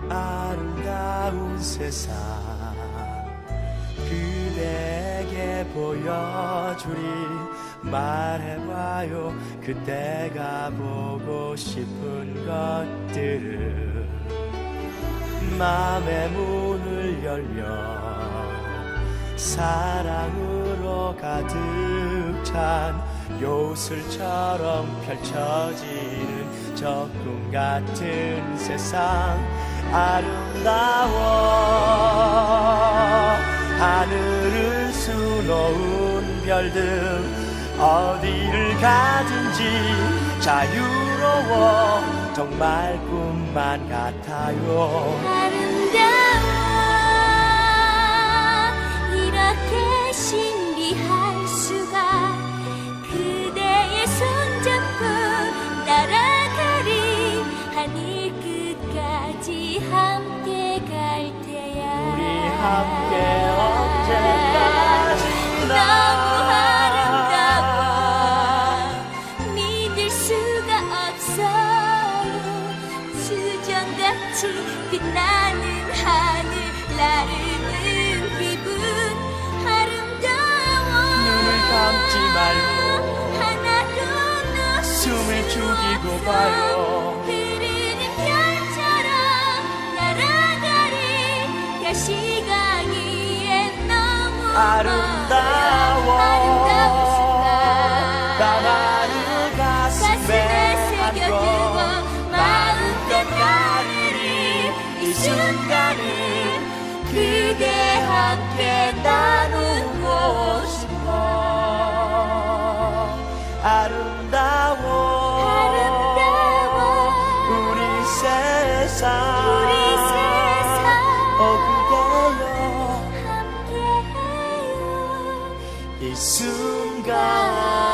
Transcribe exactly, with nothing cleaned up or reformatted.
아름다운 세상 그대에게 보여주리. 말해봐요 그대가 보고 싶은 것들을. 맘의 문을 열려 사랑으로 가득 찬 요술처럼 펼쳐지는 저 꿈 같은 세상. 아름다워 하늘을 수놓은 별들. 어디를 가든지 자유로워 정말 꿈만 같아요. 아름다워 이렇게 신비할 수가. 그대의 손잡고 날아가리. 하늘 끝까지 함께 갈 테야. 우리 함께 언제까지나. 너무 아름다워 믿을 수가 없어요. 수정같이 빛나는 하늘 나르는 기분. 아름다워 눈을 감지 말고 하나도 놓치지 숨을 죽이고 봐요. 흐르는 별처럼 날아가리. 가시가기엔 너무 아름다워 나만을 가슴에 안고 마음껏 가르리. 이 순간을 그대 함께 나누고 싶어. 아름다워, 아름다워 우리 세상, 우리 세상 어 그대여 함께해요. 이 순간